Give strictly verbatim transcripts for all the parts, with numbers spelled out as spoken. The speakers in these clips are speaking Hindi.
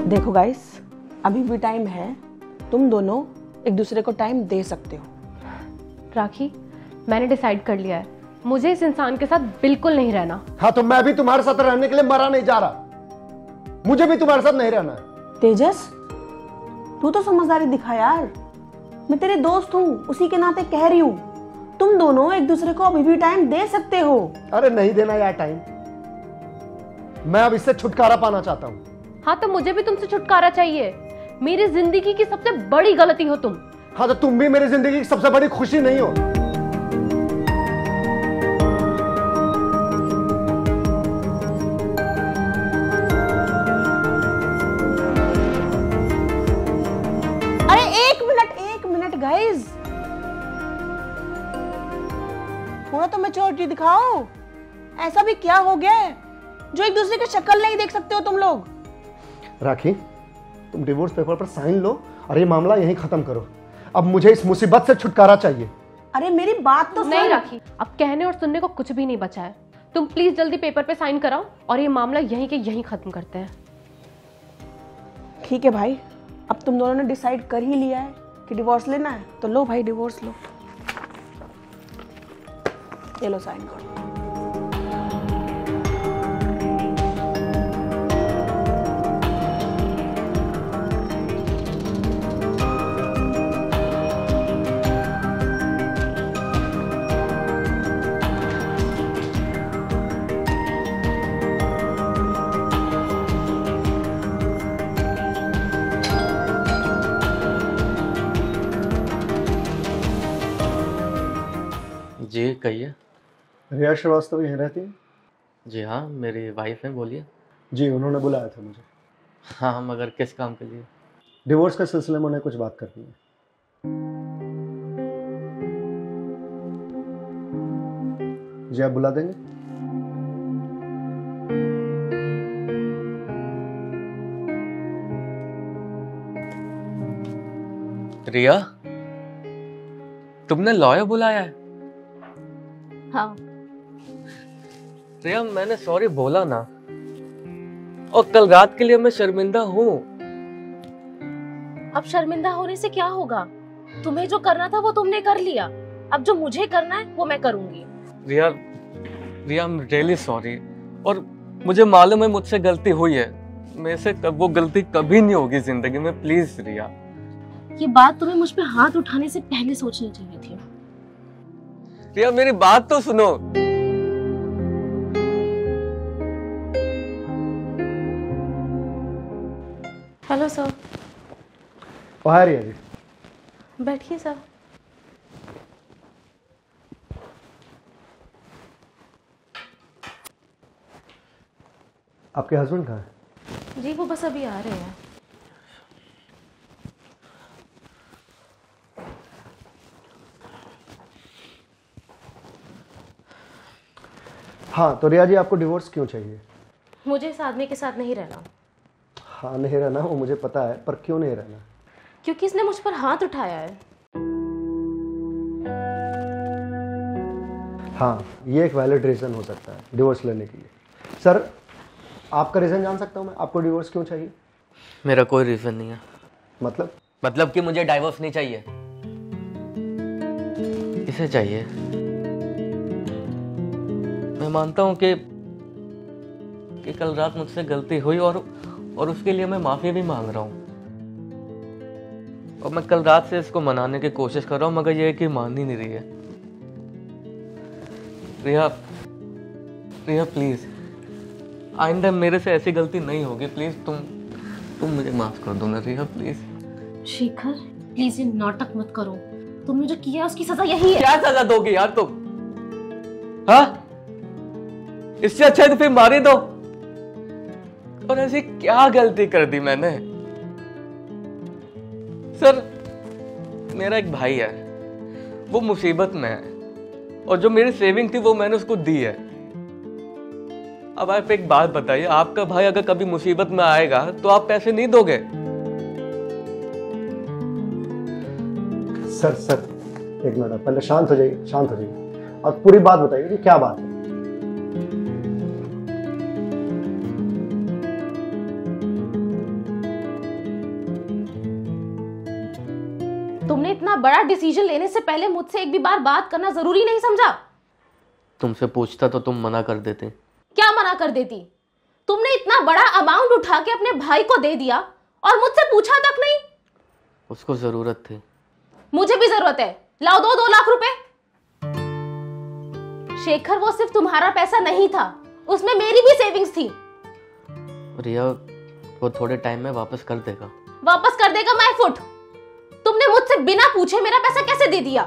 देखो गाइस, अभी भी टाइम है, तुम दोनों एक दूसरे को टाइम दे सकते हो। राखी, मैंने डिसाइड कर लिया है, मुझे इस इंसान के साथ बिल्कुल नहीं रहना। हाँ तो मैं भी तुम्हारे साथ रहने के लिए मरा नहीं जा रहा, मुझे भी तुम्हारे साथ नहीं रहना है। तेजस, तू तो समझदारी दिखा यार, मैं तेरे दोस्त हूँ, उसी के नाते कह रही हूँ, तुम दोनों एक दूसरे को अभी भी टाइम दे सकते हो। अरे नहीं देना यार टाइम, मैं अब इससे छुटकारा पाना चाहता हूँ। हाँ तो मुझे भी तुमसे छुटकारा चाहिए, मेरी जिंदगी की सबसे बड़ी गलती हो तुम। हाँ तो तुम भी मेरी जिंदगी की सबसे बड़ी खुशी नहीं हो। अरे एक मिनट एक मिनट गाइस, थोड़ा तो मैच्योरिटी दिखाओ। ऐसा भी क्या हो गया है जो एक दूसरे की शक्ल नहीं देख सकते हो तुम लोग? राखी, तुम डिवोर्स पेपर पर साइन लो और ये मामला यहीं खत्म करो। अब मुझे इस मुसीबत से छुटकारा चाहिए। अरे मेरी बात तो नहीं राखी, अब कहने और सुनने को कुछ भी नहीं बचा है। तुम प्लीज जल्दी पेपर पे साइन कराओ और ये मामला यहीं के यहीं खत्म करते हैं। ठीक है भाई, अब तुम दोनों ने डिसाइड कर ही लिया है कि डिवोर्स लेना है, तो लो भाई डिवोर्स लो। ये लो साइन करो। जी कहिए। रिया श्रीवास्तव यहीं रहती है? जी हाँ, मेरी वाइफ है, बोलिए। जी, उन्होंने बुलाया था मुझे। हाँ, मगर किस काम के लिए? डिवोर्स के सिलसिले में उन्हें कुछ बात करनी है। जी आप बुला देंगे? रिया, तुमने लॉयर बुलाया है? हाँ। रिया, मैंने सॉरी बोला ना, और कल रात के लिए मैं शर्मिंदा हूँ। अब शर्मिंदा होने से क्या होगा? तुम्हें जो करना था वो तुमने कर लिया, अब जो मुझे करना है वो मैं करूंगी। Riya, Riya, I am really sorry, और मुझे मालूम है मुझसे गलती हुई है। मेरे से वो गलती कभी नहीं होगी जिंदगी में। प्लीज रिया। ये बात तुम्हें मुझ पे हाथ उठाने से पहले सोचनी चाहिए थी। रिया, मेरी बात तो सुनो। Hello sir. Oh hi Riya ji. बैठिए सर। आपके हस्बैंड कहाँ हैं? जी वो बस अभी आ रहे हैं। हाँ तो रिया जी, आपको डिवोर्स क्यों चाहिए? मुझे इस आदमी के साथ नहीं रहना। हाँ नहीं रहना, वो मुझे पता है, पर क्यों नहीं रहना? क्योंकि इसने मुझ पर हाथ उठाया है। हाँ, ये एक वैलिड रीज़न हो सकता है डिवोर्स लेने के लिए। सर, आपका रीज़न जान सकता हूँ मैं, आपको डिवोर्स क्यों चाहिए? मेरा कोई रीजन नहीं है। मतलब? मतलब कि मुझे डाइवोर्स नहीं चाहिए। किसे चाहिए? मैं मानता हूं कि कि कल रात मुझसे गलती हुई और और उसके लिए मैं माफी भी मांग रहा हूं, और मैं कल रात से इसको मनाने की कोशिश कर रहा हूं, मगर ये है कि मान ही नहीं रही है। रिया, रिया प्लीज, आइंदा मेरे से ऐसी गलती नहीं होगी। प्लीज तुम तुम मुझे माफ कर दो ना रिया, प्लीज। शेखर, प्लीज ये नाटक मत करो। तुमने जो किया उसकी सजा यही है। क्या सजा दोगी यार तुम? हाँ, इससे अच्छा है तो फिर मार ही दो। और ऐसी क्या गलती कर दी मैंने? सर, मेरा एक भाई है, वो मुसीबत में है, और जो मेरी सेविंग थी वो मैंने उसको दी है। अब आप एक बात बताइए, आपका भाई अगर कभी मुसीबत में आएगा तो आप पैसे नहीं दोगे? सर सर एक मिनट, पहले शांत हो जाइए, शांत हो जाइए और पूरी बात बताइए कि क्या बात है। बड़ा डिसीजन लेने से पहले मुझसे एक भी बार बात करना जरूरी नहीं समझा? तुमसे पूछता तो तुम मना कर देते। क्या मना कर देती? तुमने इतना बड़ा अमाउंट उठा के अपने भाई को दे दिया और मुझसे पूछा तक नहीं। उसको जरूरत थी। मुझे भी जरूरत है, लाओ दो दो लाख रुपए। शेखर, वो सिर्फ तुम्हारा पैसा नहीं था, उसमें मेरी भी सेविंग्स थी। रिया, वो थोड़े टाइम में वापस कर देगा। वापस कर देगा माय फुट। तुमने मुझसे बिना पूछे मेरा पैसा कैसे दे दिया?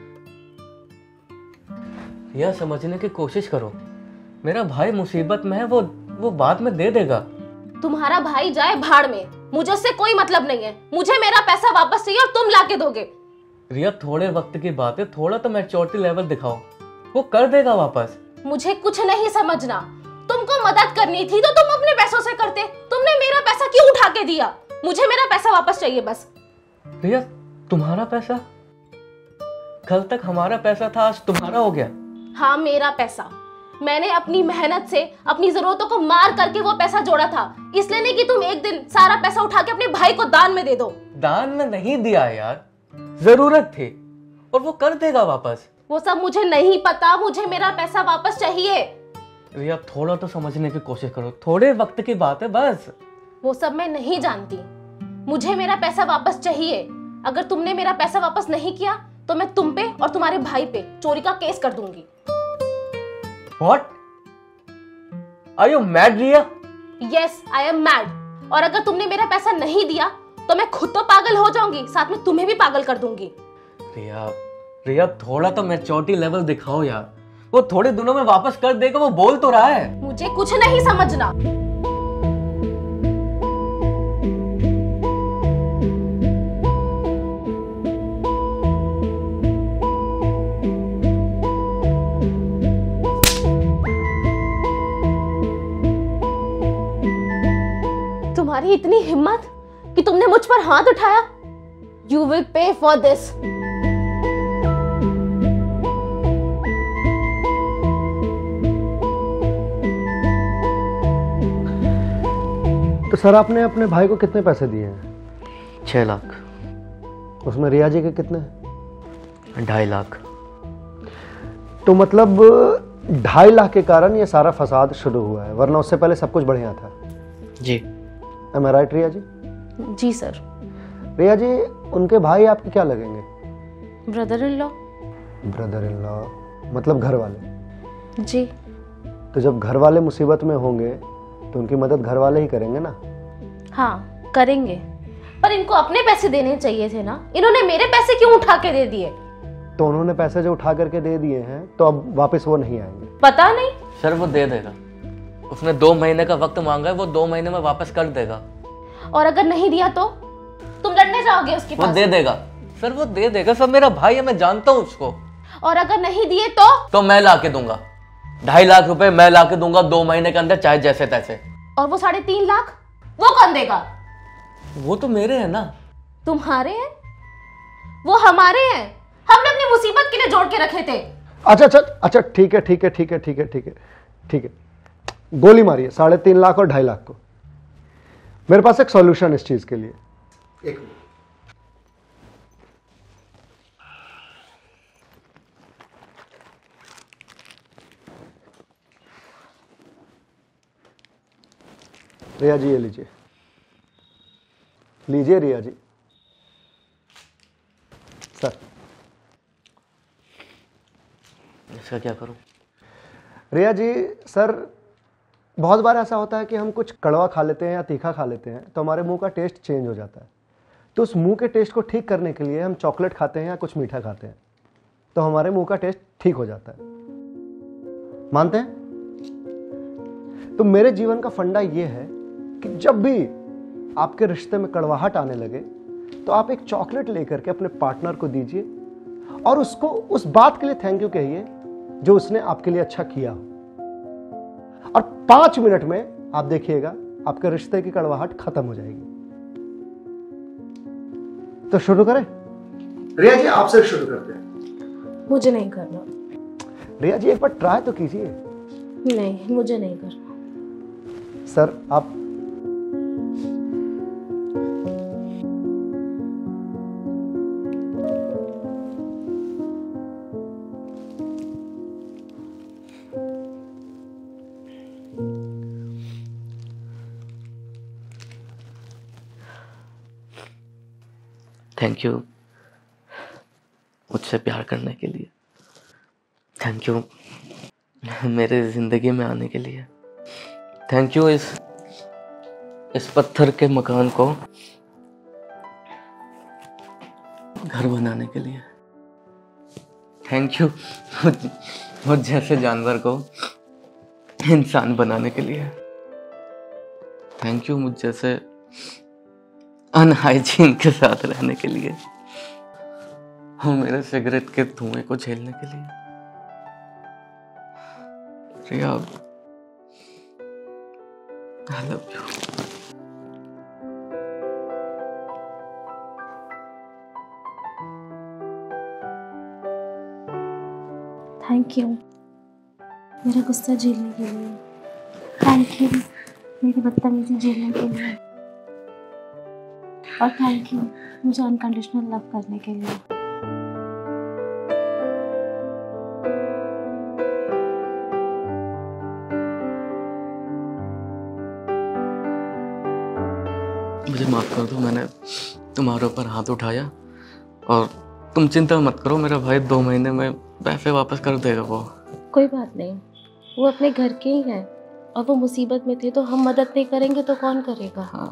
रिया, समझने की कोशिश करो। मेरा भाई मुसीबत में है, वो वो बाद में दे देगा। तुम्हारा भाई जाए भाड़ में, मुझे उससे कोई मतलब नहीं है। मुझे मेरा पैसा वापस चाहिए और तुम लाके दोगे। रिया, थोड़े वक्त की बात है, थोड़ा तो मैच्योरिटी लेवल दिखाओ, वो कर देगा वापस। मुझे कुछ नहीं समझना। तुमको मदद करनी थी तो तुम अपने पैसों से करते। तुमने मेरा पैसा क्यों उठा के दिया? मुझे मेरा पैसा वापस चाहिए बस। रिया, तुम्हारा पैसा? कल तक हमारा पैसा था, आज तुम्हारा हो गया। हाँ, मेरा पैसा। मैंने अपनी मेहनत से अपनी जरूरतों को मार करके वो पैसा जोड़ा था, इसलिए नहीं कि तुम एक दिन सारा पैसा उठा के अपने भाई को दान में दे दो। दान में नहीं दिया यार, जरूरत थी और वो कर देगा वापस। वो सब मुझे नहीं पता, मुझे मेरा पैसा वापस चाहिए। रिया, थोड़ा तो समझने की कोशिश करो, थोड़े वक्त की बात है बस। वो सब मैं नहीं जानती, मुझे मेरा पैसा वापस चाहिए। अगर तुमने मेरा पैसा वापस नहीं किया तो मैं तुम पे और तुम्हारे भाई पे चोरी का केस कर दूंगी। What? Are you mad, Riya? Yes, I am mad. और अगर तुमने मेरा पैसा नहीं दिया तो मैं खुद तो पागल हो जाऊंगी, साथ में तुम्हें भी पागल कर दूंगी। रिया, रिया, थोड़ा तो मैच्योरिटी लेवल दिखाओ यार। वो थोड़े दिनों में वापस कर देगा, वो बोल तो रहा है। मुझे कुछ नहीं समझना। तुम्हारी इतनी हिम्मत कि तुमने मुझ पर हाथ उठाया? You will pay for this. तो सर, आपने अपने भाई को कितने पैसे दिए हैं? छह लाख। उसमें रिया जी के कितने? ढाई लाख। तो मतलब ढाई लाख के कारण ये सारा फसाद शुरू हुआ है, वरना उससे पहले सब कुछ बढ़िया था। जी। Am I right, Riya ji? जी सर। रिया जी, उनके भाई आपके क्या लगेंगे? Brother in law. Brother in law मतलब घर वाले? जी। तो जब घर वाले मुसीबत में होंगे तो उनकी मदद घर वाले ही करेंगे ना? हाँ, करेंगे, पर इनको अपने पैसे देने चाहिए थे ना। इन्होंने मेरे पैसे क्यों उठा के दे दिए? तो उन्होंने पैसे जो उठा करके दे दिए हैं तो अब वापस वो नहीं आएंगे? पता नहीं सर, वो दे देगा। उसने दो महीने का वक्त मांगा है, वो दो महीने में वापस कर देगा। और अगर नहीं दिया तो तुम लड़ने जाओगे उसके वो पास? दे देगा सर, वो दे देगा सर, मेरा भाई है, मैं जानता हूँ उसको। और अगर नहीं दिए तो? तो मैं ला के दूंगा। ढाई लाख रुपए मैं ला के दूंगा दो महीने के अंदर, चाहे जैसे तैसे। और वो साढ़े तीन लाख वो कौन देगा? वो तो मेरे हैं ना। तुम्हारे हैं? वो हमारे हैं। हमने अपनी मुसीबत के लिए जोड़ के रखे थे। अच्छा अच्छा अच्छा, ठीक है ठीक है ठीक है ठीक है ठीक है ठीक है, गोली मारिए साढ़े तीन लाख और ढाई लाख को। मेरे पास एक सॉल्यूशन इस चीज के लिए। एक रिया जी, ये लीजिए लीजिए रिया जी। सर, इसका क्या करूं? रिया जी, सर बहुत बार ऐसा होता है कि हम कुछ कड़वा खा लेते हैं या तीखा खा लेते हैं तो हमारे मुंह का टेस्ट चेंज हो जाता है। तो उस मुंह के टेस्ट को ठीक करने के लिए हम चॉकलेट खाते हैं या कुछ मीठा खाते हैं तो हमारे मुंह का टेस्ट ठीक हो जाता है। मानते हैं? तो मेरे जीवन का फंडा ये है कि जब भी आपके रिश्ते में कड़वाहट आने लगे तो आप एक चॉकलेट लेकर के अपने पार्टनर को दीजिए और उसको उस बात के लिए थैंक यू कहिए जो उसने आपके लिए अच्छा किया हो। और पांच मिनट में आप देखिएगा आपके रिश्ते की कड़वाहट खत्म हो जाएगी। तो शुरू करें? रिया जी, आपसे शुरू करते हैं। मुझे नहीं करना। रिया जी, एक बार ट्राई तो कीजिए। नहीं, मुझे नहीं करना। सर, आप थैंक यू मुझसे प्यार करने के लिए। थैंक यू मेरे ज़िंदगी में आने के लिए। थैंक यू इस इस पत्थर के मकान को घर बनाने के लिए। थैंक यू मुझ जैसे जानवर को इंसान बनाने के लिए। थैंक यू मुझ जैसे अनहाइजीन के साथ रहने के लिए और मेरे सिगरेट के धुएं को झेलने के लिए। Riya, I love you. Thank you मेरा गुस्सा झेलने के लिए। थैंक यू मेरी बदतमीजी झेलने के लिए। और थैंक यू मुझे अनकंडीशनल लव करने के लिए। मुझे माफ़ कर दो, मैंने तुम्हारे ऊपर हाथ उठाया। और तुम चिंता मत करो, मेरा भाई दो महीने में पैसे वापस कर देगा। वो कोई बात नहीं, वो अपने घर के ही हैं और वो मुसीबत में थे, तो हम मदद नहीं करेंगे तो कौन करेगा। हाँ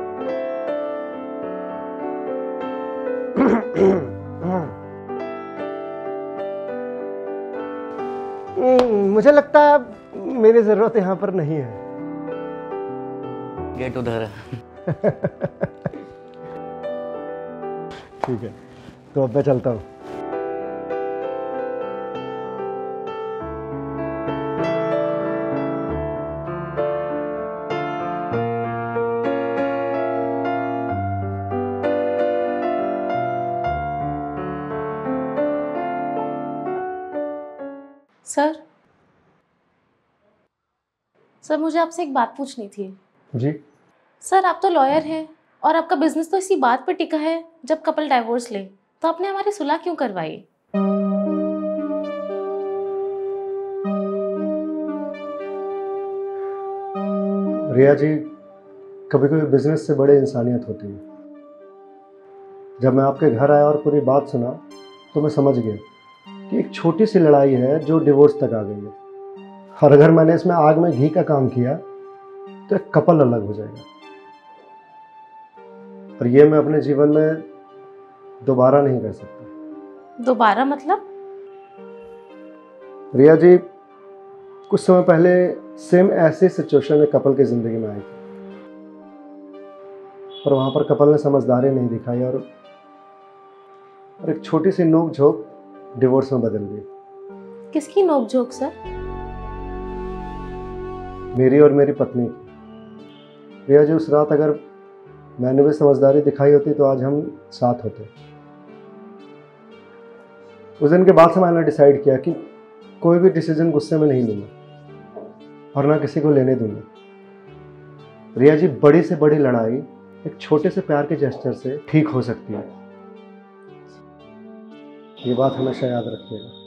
मुझे लगता है मेरी जरूरत यहाँ पर नहीं है। गेट उधर है। ठीक है, तो अब मैं चलता हूँ। सर सर मुझे आपसे एक बात पूछनी थी। जी। सर आप तो लॉयर हैं और आपका बिजनेस तो इसी बात पर टिका है, जब कपल डाइवोर्स ले तो आपने हमारी सुलह क्यों करवाई? रिया जी, कभी कभी बिजनेस से बड़े इंसानियत होती है। जब मैं आपके घर आया और पूरी बात सुना तो मैं समझ गया कि एक छोटी सी लड़ाई है जो डिवोर्स तक आ गई है। और अगर मैंने इसमें आग में घी का काम किया तो एक कपल अलग हो जाएगा। और ये मैं अपने जीवन में दोबारा नहीं कर सकता। दोबारा मतलब? रिया जी, कुछ समय पहले सेम ऐसी सिचुएशन में कपल की जिंदगी में आई थी, पर वहां पर कपल ने समझदारी नहीं दिखाई और और एक छोटी सी नोक झोंक डिवोर्स में बदल गई। किसकी नोकझोंक सर? मेरी और मेरी पत्नी की। रिया जी, उस रात अगर मैंने भी समझदारी दिखाई होती तो आज हम साथ होते। उस दिन के बाद से मैंने डिसाइड किया कि कोई भी डिसीजन गुस्से में नहीं लूंगा और ना किसी को लेने दूंगा। रिया जी, बड़ी से बड़ी लड़ाई एक छोटे से प्यार के जेस्चर से ठीक हो सकती है। ये बात हमेशा याद रखिएगा।